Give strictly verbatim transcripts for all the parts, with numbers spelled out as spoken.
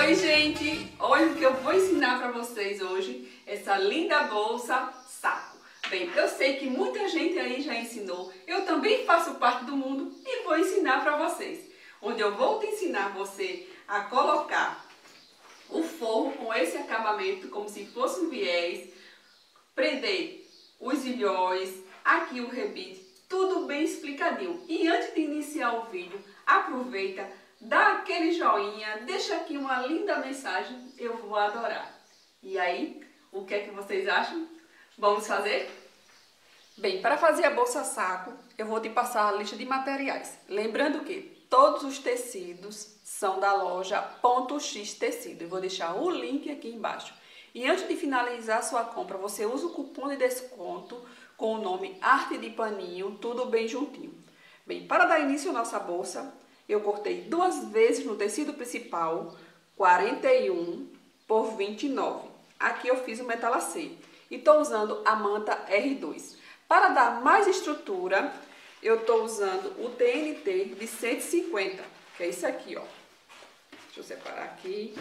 Oi, gente! Olha o que eu vou ensinar para vocês hoje, essa linda bolsa saco. Bem, eu sei que muita gente aí já ensinou, eu também faço parte do mundo e vou ensinar para vocês. Onde eu vou te ensinar você a colocar o forro com esse acabamento, como se fosse um viés, prender os ilhóis, aqui o rebite, tudo bem explicadinho. E antes de iniciar o vídeo, aproveita, dá aquele joinha, deixa aqui uma linda mensagem, eu vou adorar. E aí, o que é que vocês acham? Vamos fazer? Bem, para fazer a bolsa saco, eu vou te passar a lista de materiais. Lembrando que todos os tecidos são da loja Ponto X Tecido. Eu vou deixar o link aqui embaixo. E antes de finalizar a sua compra, você usa o cupom de desconto com o nome Arte de Paninho, tudo bem juntinho. Bem, para dar início à nossa bolsa, eu cortei duas vezes no tecido principal, quarenta e um por vinte e nove. Aqui eu fiz o metalacê e estou usando a manta R dois. Para dar mais estrutura, eu estou usando o T N T de cento e cinquenta, que é isso aqui, ó. Deixa eu separar aqui.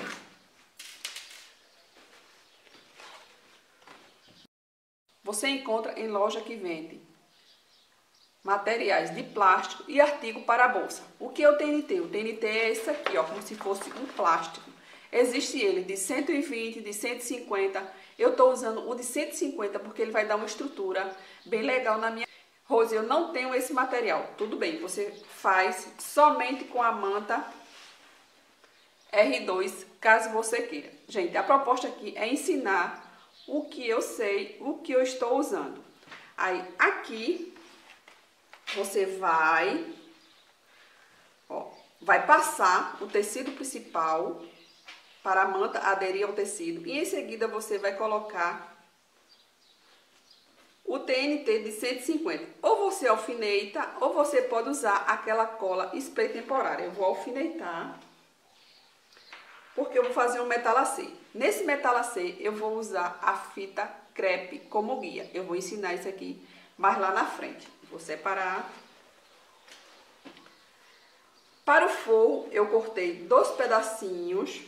Você encontra em loja que vende materiais de plástico e artigo para a bolsa. O que é o T N T? O T N T é esse aqui, ó, como se fosse um plástico. Existe ele de cento e vinte, de cento e cinquenta. Eu estou usando o de cento e cinquenta porque ele vai dar uma estrutura bem legal na minha... Rose, eu não tenho esse material. Tudo bem, você faz somente com a manta R dois, caso você queira. Gente, a proposta aqui é ensinar o que eu sei, o que eu estou usando. Aí, aqui, você vai, ó, vai passar o tecido principal para a manta aderir ao tecido. E em seguida, você vai colocar o T N T de cento e cinquenta. Ou você alfineta, ou você pode usar aquela cola spray temporária. Eu vou alfinetar, porque eu vou fazer um metalacê. Nesse metalacê, eu vou usar a fita crepe como guia. Eu vou ensinar isso aqui mais lá na frente. Vou separar. Para o forro, eu cortei dois pedacinhos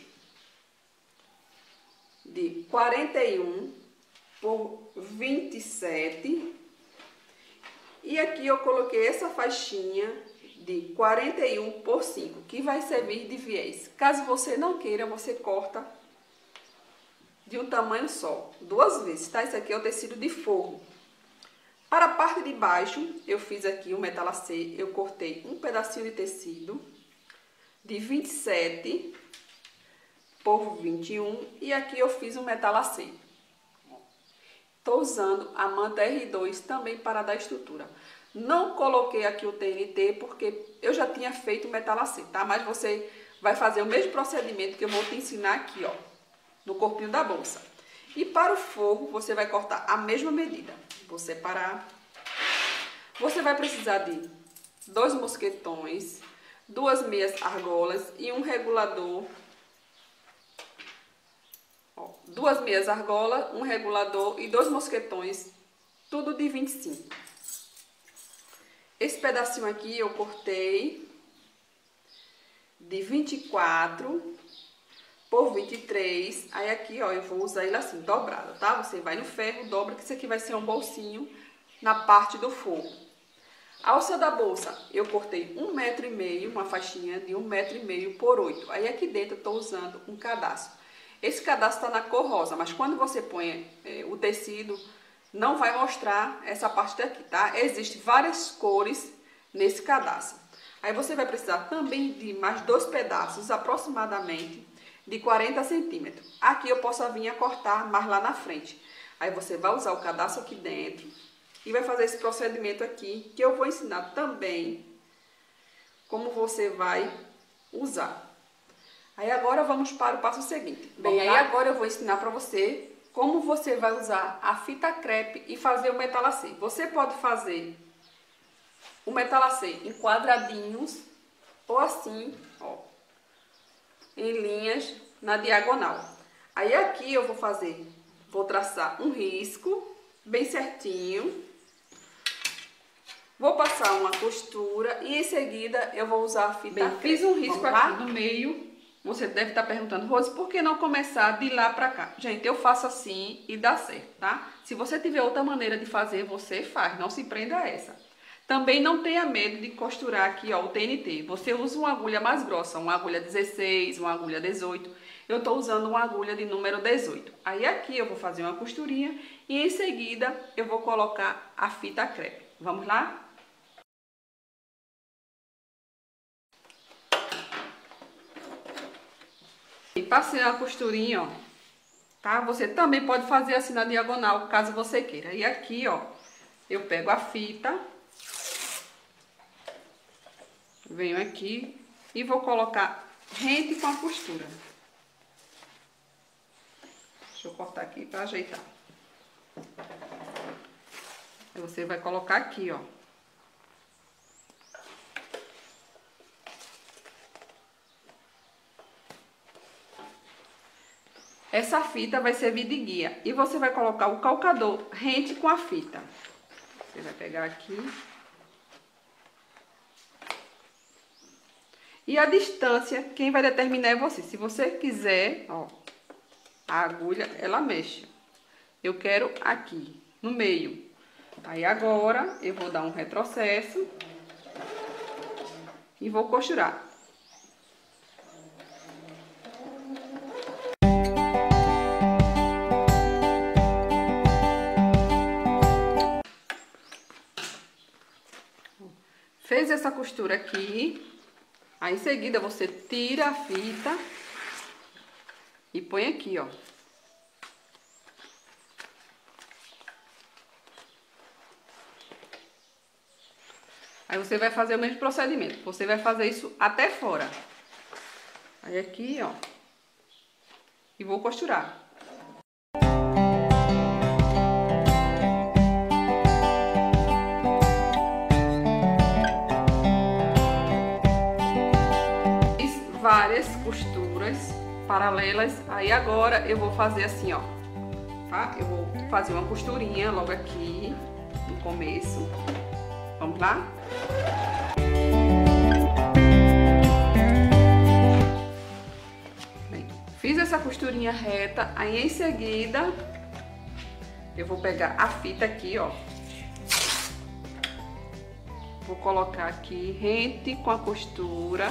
de quarenta e um por vinte e sete. E aqui eu coloquei essa faixinha de quarenta e um por cinco, que vai servir de viés. Caso você não queira, você corta de um tamanho só, duas vezes, tá? Isso aqui é o tecido de forro. Para a parte de baixo, eu fiz aqui o metalacê, eu cortei um pedacinho de tecido de vinte e sete por vinte e um e aqui eu fiz um metalacê. Estou usando a manta R dois também para dar estrutura. Não coloquei aqui o T N T porque eu já tinha feito o metalacê, tá? Mas você vai fazer o mesmo procedimento que eu vou te ensinar aqui, ó, no corpinho da bolsa. E para o forro, você vai cortar a mesma medida. Vou separar. Você vai precisar de dois mosquetões, duas meias argolas e um regulador. Ó, duas meias argolas, um regulador e dois mosquetões, tudo de vinte e cinco. Esse pedacinho aqui eu cortei de vinte e quatro por vinte e três. Aí aqui, ó, eu vou usar ele assim, dobrado, tá? Você vai no ferro, dobra, que isso aqui vai ser um bolsinho na parte do forro. A alça da bolsa, eu cortei um metro e meio, uma faixinha de um metro e meio por oito. Aí aqui dentro eu tô usando um cadastro. Esse cadastro tá na cor rosa, mas quando você põe é, o tecido, não vai mostrar essa parte daqui, tá? Existem várias cores nesse cadastro. Aí você vai precisar também de mais dois pedaços, aproximadamente, de quarenta centímetros. Aqui eu posso vir a cortar mais lá na frente. Aí você vai usar o cadastro aqui dentro e vai fazer esse procedimento aqui, que eu vou ensinar também como você vai usar. Aí agora vamos para o passo seguinte. Bem, aí agora eu vou ensinar para você como você vai usar a fita crepe e fazer o metalacê. Você pode fazer o metalacê em quadradinhos ou assim, ó, em linhas na diagonal. Aí aqui eu vou fazer, vou traçar um risco bem certinho. Vou passar uma costura e em seguida eu vou usar a fita. Bem, fiz um risco aqui no meio Você deve estar perguntando, Rose, por que não começar de lá pra cá? Gente, eu faço assim e dá certo, tá? Se você tiver outra maneira de fazer, você faz, não se prenda a essa. Também não tenha medo de costurar aqui, ó, o T N T. Você usa uma agulha mais grossa, uma agulha dezesseis, uma agulha dezoito. Eu tô usando uma agulha de número dezoito. Aí aqui eu vou fazer uma costurinha e em seguida eu vou colocar a fita crepe. Vamos lá? E passei uma costurinha, ó, tá? Você também pode fazer assim na diagonal, caso você queira. E aqui, ó, eu pego a fita, venho aqui e vou colocar rente com a costura. Deixa eu cortar aqui pra ajeitar. Aí você vai colocar aqui, ó. Essa fita vai servir de guia. E você vai colocar o calcador rente com a fita. Você vai pegar aqui. E a distância, quem vai determinar é você. Se você quiser, ó, a agulha, ela mexe. Eu quero aqui, no meio. Aí agora, eu vou dar um retrocesso. E vou costurar. Fez essa costura aqui, aí em seguida você tira a fita e põe aqui, ó. Aí você vai fazer o mesmo procedimento, você vai fazer isso até fora. Aí aqui, ó, e vou costurar. Várias costuras paralelas. Aí agora eu vou fazer assim, ó, tá? Eu vou fazer uma costurinha logo aqui no começo. Vamos lá? Bem, fiz essa costurinha reta, aí em seguida eu vou pegar a fita aqui, ó. Vou colocar aqui rente com a costura.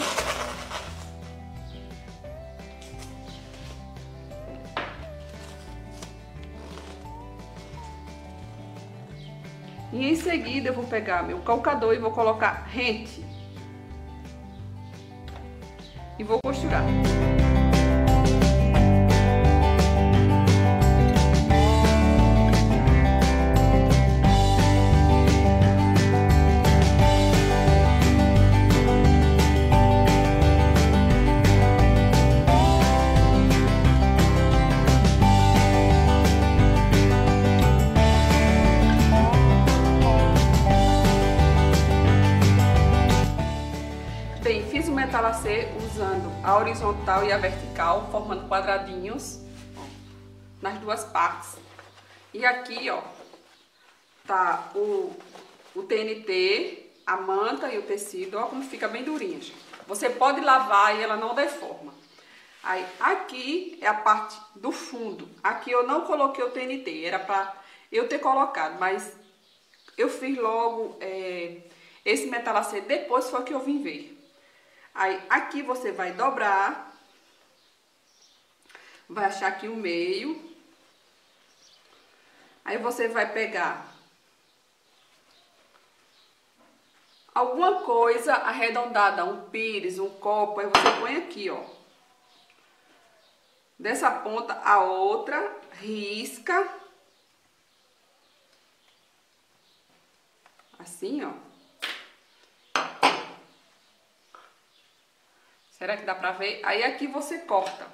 E em seguida eu vou pegar meu calcador e vou colocar rente. E vou costurar. Metalacê usando a horizontal e a vertical, formando quadradinhos, ó, nas duas partes. E aqui, ó, tá o, o T N T, a manta e o tecido, ó, como fica bem durinha, gente. Você pode lavar e ela não deforma. Aí, aqui é a parte do fundo. Aqui eu não coloquei o T N T, era pra eu ter colocado, mas eu fiz logo é, esse metalacê, depois foi que eu vim ver. Aí, aqui você vai dobrar, vai achar aqui o meio. Aí você vai pegar alguma coisa arredondada, um pires, um copo, aí você põe aqui, ó. Dessa ponta a outra, risca. Assim, ó. Será que dá pra ver? Aí aqui você corta.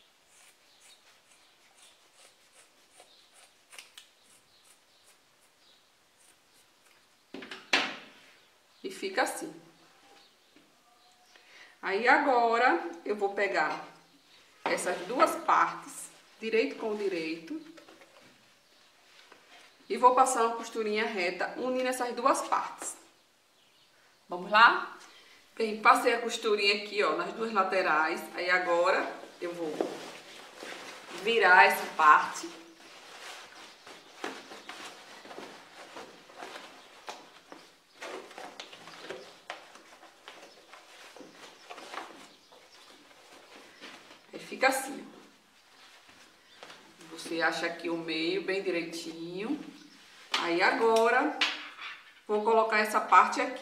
E fica assim. Aí agora eu vou pegar essas duas partes, direito com direito, e vou passar uma costurinha reta unindo essas duas partes. Vamos lá? Bem, passei a costurinha aqui, ó, nas duas laterais. Aí agora eu vou virar essa parte. Aí fica assim, ó. Você acha aqui o meio bem direitinho. Aí agora vou colocar essa parte aqui.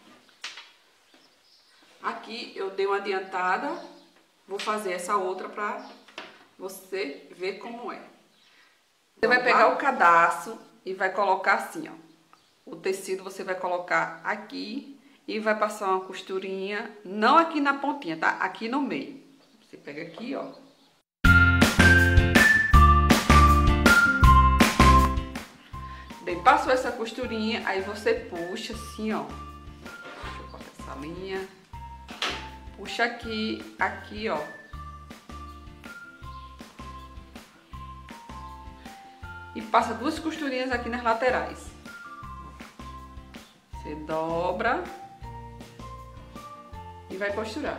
Aqui eu dei uma adiantada, vou fazer essa outra pra você ver como é. Você vai pegar o cadarço e vai colocar assim, ó. O tecido você vai colocar aqui e vai passar uma costurinha, não aqui na pontinha, tá? Aqui no meio. Você pega aqui, ó. Bem, passou essa costurinha, aí você puxa assim, ó. Deixa eu cortar essa linha. Puxa aqui, aqui, ó. E passa duas costurinhas aqui nas laterais. Você dobra e vai costurar.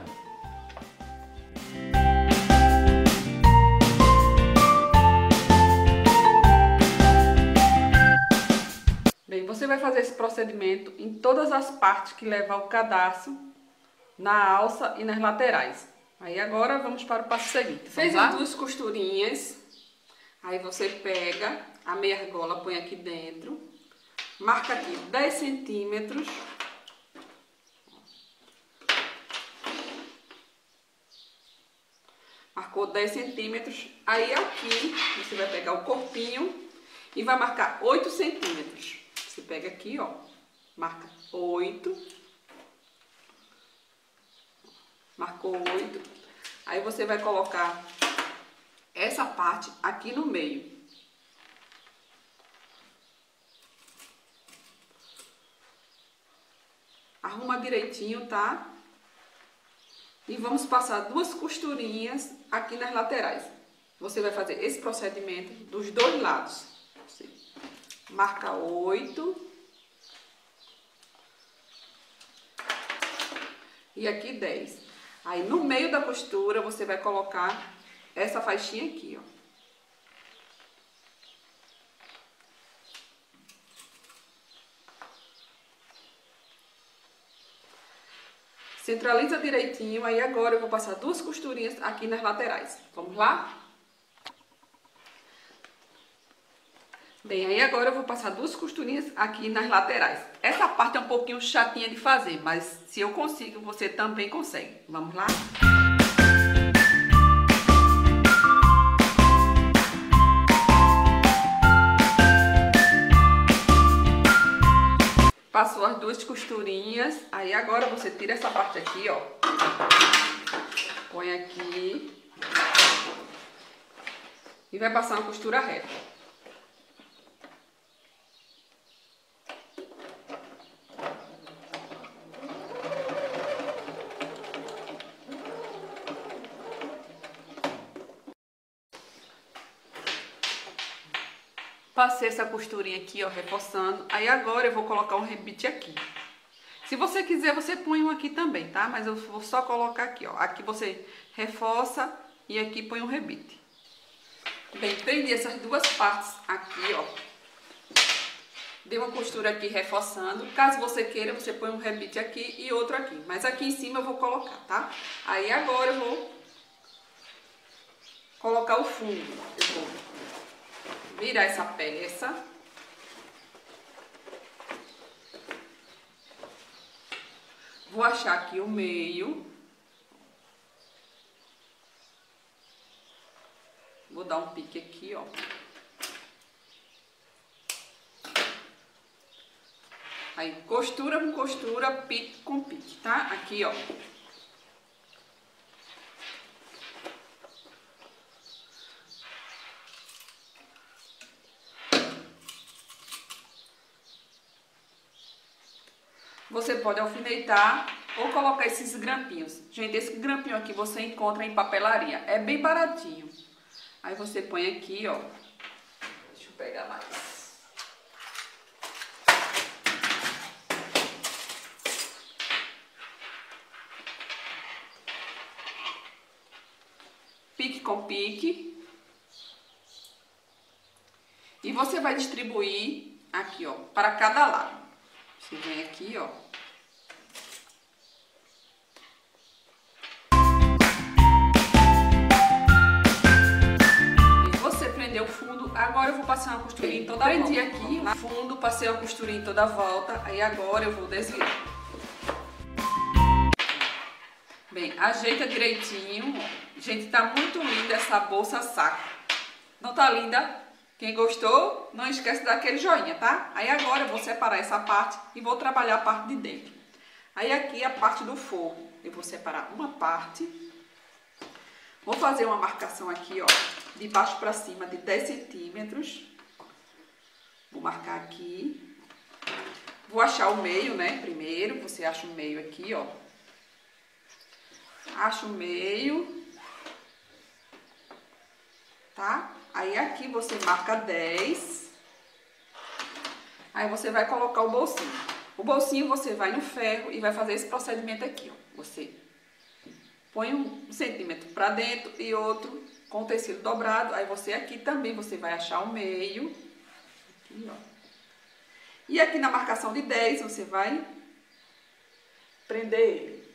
Bem, você vai fazer esse procedimento em todas as partes que levam o cadarço, na alça e nas laterais. Aí agora vamos para o passo seguinte. Fez as duas costurinhas, aí você pega a meia argola, põe aqui dentro, marca aqui dez centímetros. Marcou dez centímetros, aí aqui você vai pegar o corpinho e vai marcar oito centímetros. Você pega aqui, ó, marca oito. Marcou oito. Aí você vai colocar essa parte aqui no meio. Arruma direitinho, tá? E vamos passar duas costurinhas aqui nas laterais. Você vai fazer esse procedimento dos dois lados. Você marca oito. E aqui dez. Aí, no meio da costura, você vai colocar essa faixinha aqui, ó. Centraliza direitinho, aí agora eu vou passar duas costurinhas aqui nas laterais. Vamos lá? Bem, aí agora eu vou passar duas costurinhas aqui nas laterais. Essa parte é um pouquinho chatinha de fazer, mas se eu consigo, você também consegue. Vamos lá? Passou as duas costurinhas, aí agora você tira essa parte aqui, ó. Põe aqui. E vai passar uma costura reta. Passei essa costurinha aqui, ó, reforçando. Aí agora eu vou colocar um rebite aqui. Se você quiser, você põe um aqui também, tá? Mas eu vou só colocar aqui, ó. Aqui você reforça e aqui põe um rebite. Bem, prendi essas duas partes aqui, ó. Dei uma costura aqui reforçando. Caso você queira, você põe um rebite aqui e outro aqui. Mas aqui em cima eu vou colocar, tá? Aí agora eu vou colocar o fundo. Eu vou virar essa peça. Vou achar aqui o meio. Vou dar um pique aqui, ó. Aí, costura com costura, pique com pique, tá? Aqui, ó. Você pode alfinetar ou colocar esses grampinhos. Gente, esse grampinho aqui você encontra em papelaria. É bem baratinho. Aí você põe aqui, ó. Deixa eu pegar mais. com pique. E você vai distribuir aqui, ó, para cada lado. Você vem aqui, ó. E você prendeu o fundo. Agora eu vou passar uma costurinha em toda a volta. Prendi aqui o fundo, passei uma costurinha em toda a volta. Aí agora eu vou desviar. Bem, ajeita direitinho. Gente, tá muito linda essa bolsa saco. Não tá linda? Quem gostou, não esquece daquele joinha, tá? Aí agora eu vou separar essa parte e vou trabalhar a parte de dentro. Aí aqui a parte do forro. Eu vou separar uma parte. Vou fazer uma marcação aqui, ó, de baixo pra cima de dez centímetros. Vou marcar aqui. Vou achar o meio, né? Primeiro, você acha o meio aqui, ó. Acha o meio. Tá? Aí aqui você marca dez. Aí você vai colocar o bolsinho. O bolsinho você vai no ferro e vai fazer esse procedimento aqui, ó. Você põe um centímetro pra dentro e outro com o tecido dobrado. Aí você aqui também você vai achar o meio. Aqui, ó. E aqui na marcação de dez você vai prender ele.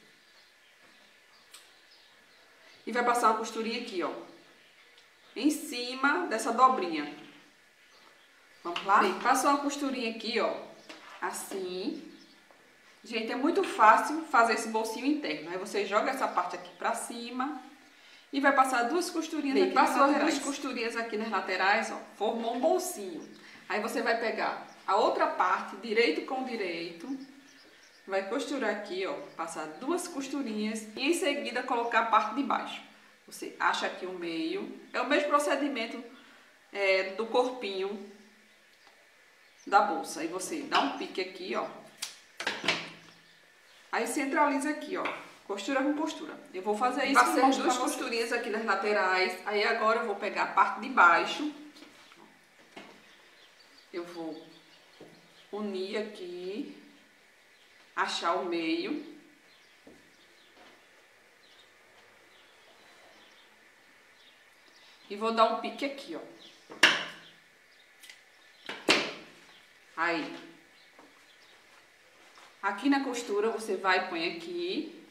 E vai passar uma costurinha aqui, ó, em cima dessa dobrinha. Vamos lá? Bem, passou uma costurinha aqui, ó, assim. Gente, é muito fácil fazer esse bolsinho interno. Aí você joga essa parte aqui pra cima e vai passar duas costurinhas Bem, aqui nas laterais. Passou duas costurinhas aqui nas laterais, ó, formou um bolsinho. Aí você vai pegar a outra parte, direito com direito, vai costurar aqui, ó, passar duas costurinhas e em seguida colocar a parte de baixo. Você acha aqui o meio, é o mesmo procedimento é, do corpinho da bolsa. Aí você dá um pique aqui, ó. Aí centraliza aqui, ó, costura com costura. Eu vou fazer isso com as duas costurinhas aqui nas laterais. Aí agora eu vou pegar a parte de baixo. Eu vou unir aqui, achar o meio. E vou dar um pique aqui, ó. Aí. Aqui na costura você vai e põe aqui.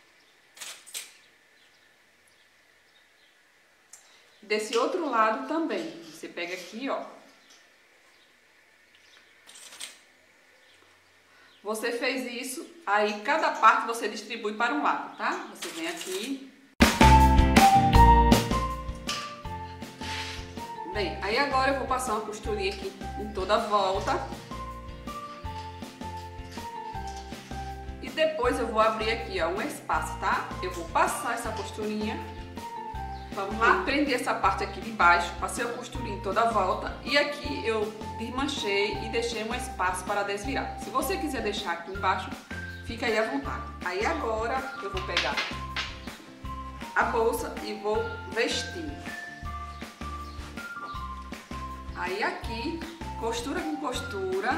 Desse outro lado também. Você pega aqui, ó. Você fez isso, aí cada parte você distribui para um lado, tá? Você vem aqui. Bem, aí agora eu vou passar uma costurinha aqui em toda a volta. E depois eu vou abrir aqui, ó, um espaço, tá? Eu vou passar essa costurinha. Vamos lá? Prendi essa parte aqui de baixo, passei a costurinha em toda a volta. E aqui eu desmanchei e deixei um espaço para desvirar. Se você quiser deixar aqui embaixo, fica aí à vontade. Aí agora eu vou pegar a bolsa e vou vestir. Aí aqui, costura com costura,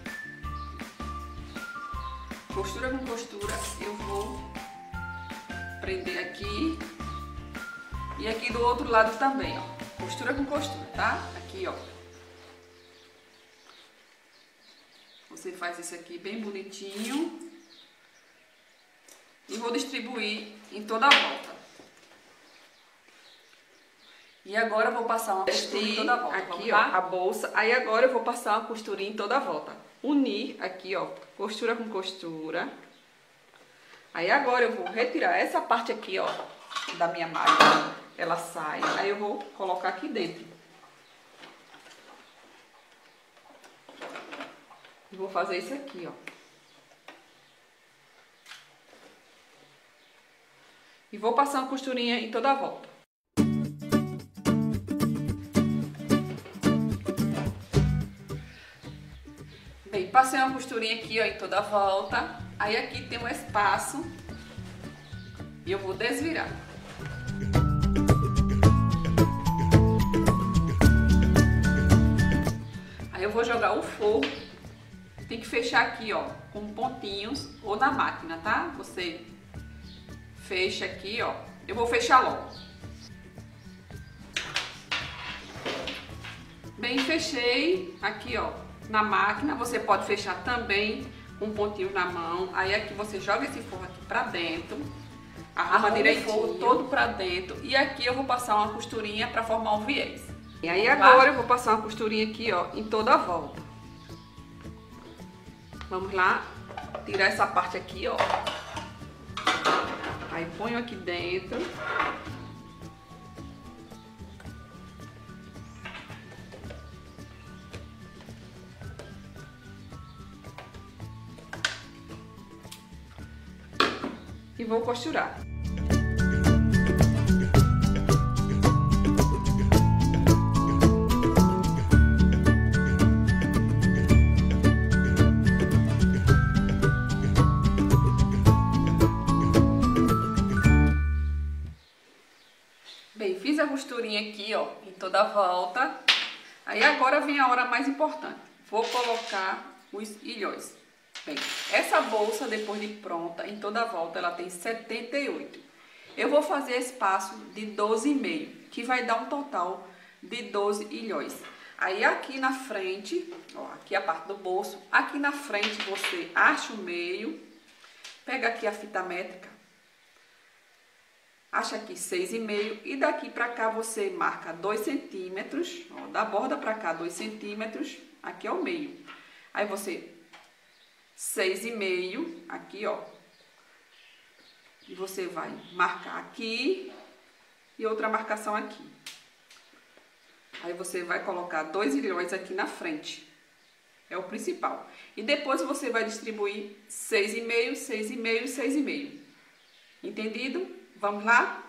costura com costura, eu vou prender aqui e aqui do outro lado também, ó, costura com costura, tá? Aqui, ó, você faz isso aqui bem bonitinho e vou distribuir em toda a volta. E agora eu vou passar uma costurinha em toda a volta. Aqui, ó, a bolsa. Aí agora eu vou passar uma costurinha em toda a volta. Unir aqui, ó, costura com costura. Aí agora eu vou retirar essa parte aqui, ó, da minha máquina. Ela sai. Aí eu vou colocar aqui dentro. E vou fazer isso aqui, ó. E vou passar uma costurinha em toda a volta. Bem, passei uma costurinha aqui, ó, em toda a volta. Aí aqui tem um espaço e eu vou desvirar. Aí eu vou jogar o forro. Tem que fechar aqui, ó, com pontinhos ou na máquina, tá? Você fecha aqui, ó. Eu vou fechar logo. Bem, fechei aqui, ó, na máquina. Você pode fechar também com pontinhos na mão. Aí aqui você joga esse forro aqui pra dentro. Arruma direitinho, o forro todo pra dentro. E aqui eu vou passar uma costurinha pra formar um viés. E aí agora eu vou passar uma costurinha aqui, ó, em toda a volta. Vamos lá, tirar essa parte aqui, ó. Aí ponho aqui dentro. E vou costurar. Bem, fiz a costurinha aqui, ó, em toda a volta. Aí agora vem a hora mais importante. Vou colocar os ilhóis. Bem, essa bolsa, depois de pronta, em toda a volta, ela tem setenta e oito. Eu vou fazer espaço de doze e meio, que vai dar um total de doze ilhóis. Aí aqui na frente, ó, aqui a parte do bolso, aqui na frente você acha o meio, pega aqui a fita métrica, acha aqui seis e meio e daqui pra cá você marca dois centímetros, ó, da borda pra cá dois centímetros, aqui é o meio. Aí você seis e meio, aqui, ó. E você vai marcar aqui e outra marcação aqui. Aí você vai colocar dois ilhóis aqui na frente. É o principal. E depois você vai distribuir seis e meio, seis e meio e seis e meio. Entendido? Vamos lá?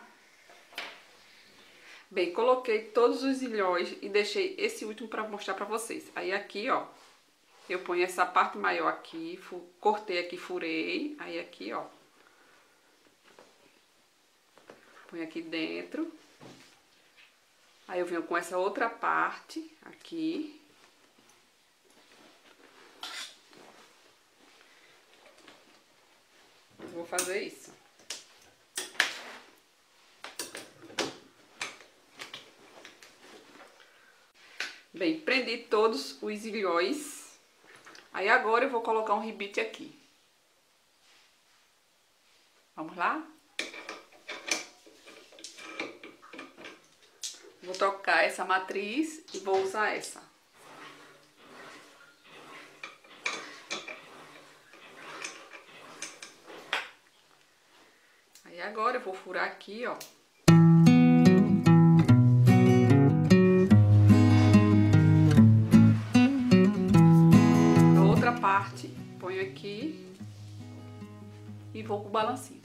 Bem, coloquei todos os ilhóis e deixei esse último para mostrar para vocês. Aí aqui, ó, eu ponho essa parte maior aqui, cortei aqui, furei, aí aqui, ó, põe aqui dentro. Aí eu venho com essa outra parte aqui. Vou fazer isso. Bem, prendi todos os ilhóis. Aí agora eu vou colocar um rebite aqui. Vamos lá? Vou trocar essa matriz e vou usar essa. Aí agora eu vou furar aqui, ó. Parte, ponho aqui e vou com o balancinho.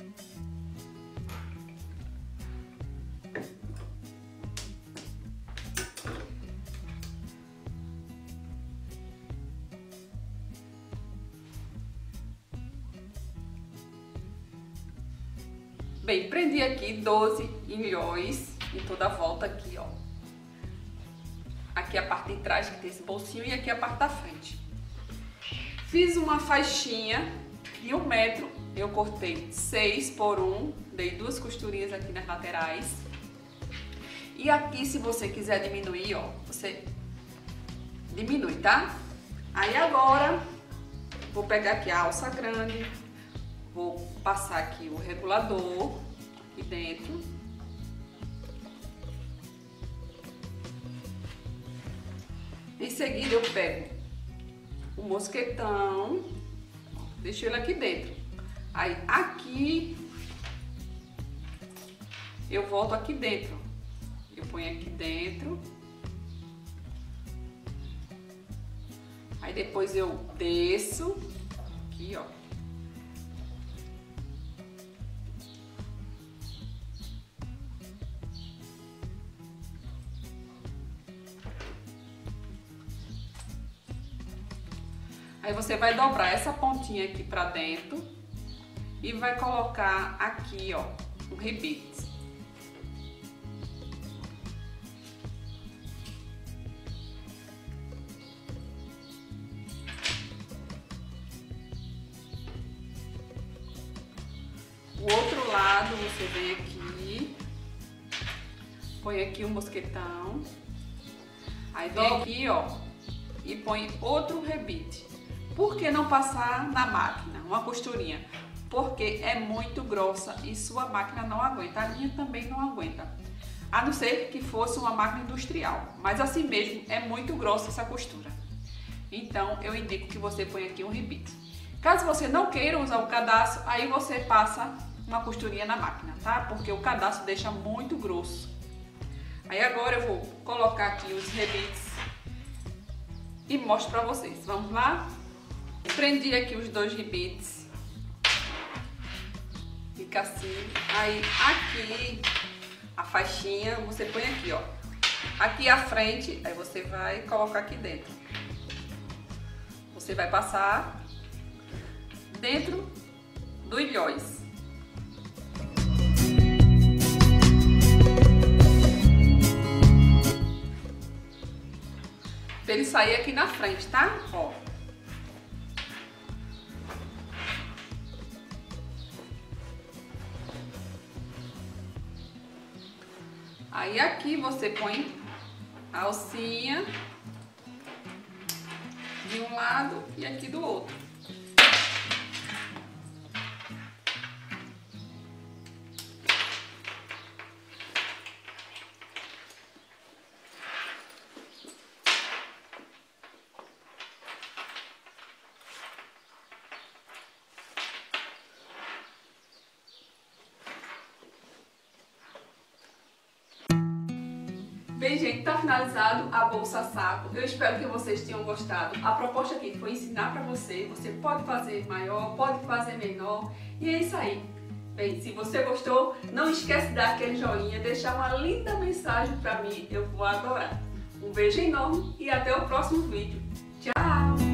Bem, prendi aqui doze ilhóis em toda a volta aqui, ó. Aqui a parte de trás que tem esse bolsinho e aqui a parte da frente. Fiz uma faixinha de um metro, eu cortei seis por um, dei duas costurinhas aqui nas laterais. E aqui, se você quiser diminuir, ó, você diminui, tá? Aí agora, vou pegar aqui a alça grande, vou passar aqui o regulador aqui dentro. Em seguida eu pego o mosquetão, deixo ele aqui dentro. Aí aqui eu volto aqui dentro, eu ponho aqui dentro. Aí depois eu desço aqui, ó. Aí você vai dobrar essa pontinha aqui pra dentro e vai colocar aqui, ó, o rebite. O outro lado você vem aqui, põe aqui o mosquetão. Aí vem aqui, ó, e põe outro rebite. Por que não passar na máquina, uma costurinha? Porque é muito grossa e sua máquina não aguenta, a minha também não aguenta. A não ser que fosse uma máquina industrial, mas assim mesmo é muito grossa essa costura. Então eu indico que você ponha aqui um rebite. Caso você não queira usar o cadastro, aí você passa uma costurinha na máquina, tá? Porque o cadastro deixa muito grosso. Aí agora eu vou colocar aqui os rebites e mostro pra vocês. Vamos lá? Prendi aqui os dois rebites. Fica assim. Aí aqui a faixinha você põe aqui, ó. Aqui à frente, aí você vai colocar aqui dentro. Você vai passar dentro do ilhóis. Pra ele sair aqui na frente, tá? Ó. Aí aqui você põe a alcinha de um lado e aqui do outro. Bem, gente, tá finalizado a bolsa saco. Eu espero que vocês tenham gostado. A proposta aqui foi ensinar pra você. Você pode fazer maior, pode fazer menor. E é isso aí. Bem, se você gostou, não esquece de dar aquele joinha, deixar uma linda mensagem pra mim. Eu vou adorar. Um beijo enorme e até o próximo vídeo. Tchau!